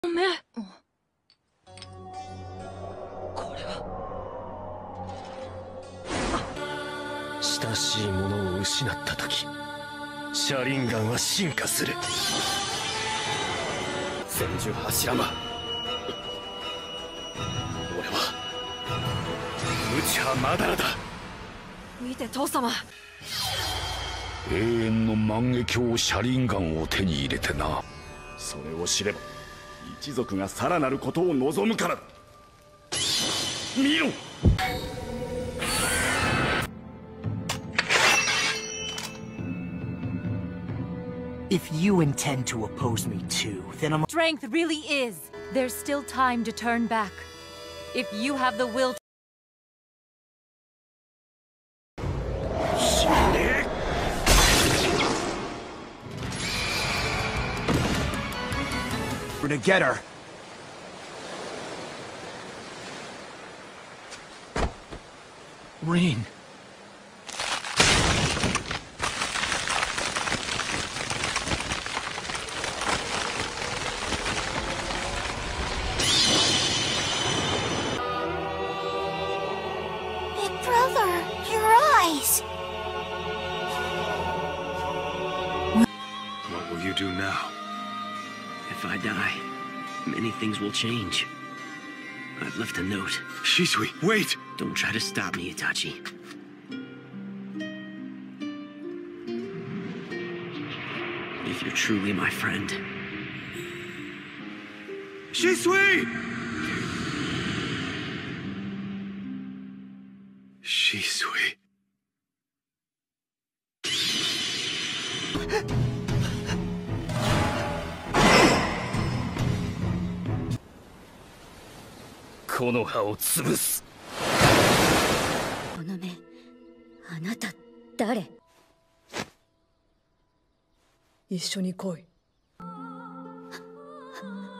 目。これは親しいものを失った時、シャリンガンは進化する。千住柱間、俺は無知派マダラだ。 見て父様、 永遠の万華鏡シャリンガンを手に入れてな。 それを知れば一族がさらなることを望むからだ。見ろ。 If you intend to oppose me too, then I'm... Strength really is. There's still time to turn back. If you have the will to get her. Rin. Big brother, your eyes. What will you do now? If I die, many things will change. I've left a note. Shisui, wait! Don't try to stop me, Itachi. If you're truly my friend... Shisui! Shisui. この葉を潰す。 この目、あなた誰？ 一緒に来い。